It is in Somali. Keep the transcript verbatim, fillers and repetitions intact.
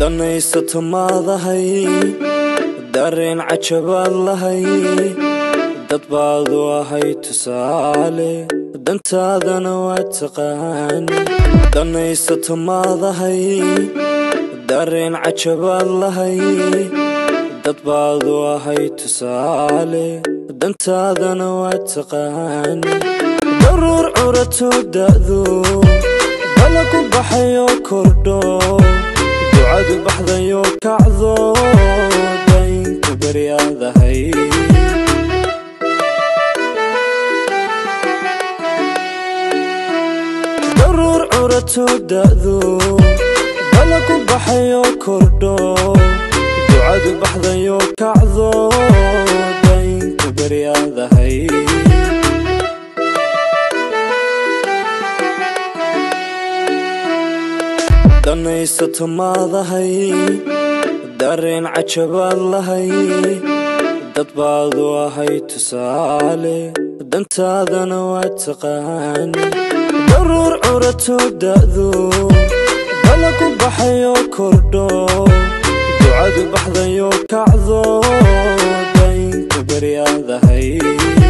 danaysato maadahay dareen cajabaad lahay dad baad u ahay tusaale dantaadana waa taqaan danaysato maadahay dareen cajabaad lahay dad baad u ahay tusaale dantaadana waa taqaan daruur curato da'do balagu baxayo kordho ducadu baxdayo kacdo daynku baryaadahay daruur curato da'do balagu baxayo kordho ducadu baxdayo kacdo daynku baryaadahay danaysato maadahay dareen cajabaad lahay dad baad u ahay tusaale dantaadana waa taqaan daruur curato da'do balagu baxayo kordho ducadu baxdayo kacdo daynku baryaadahay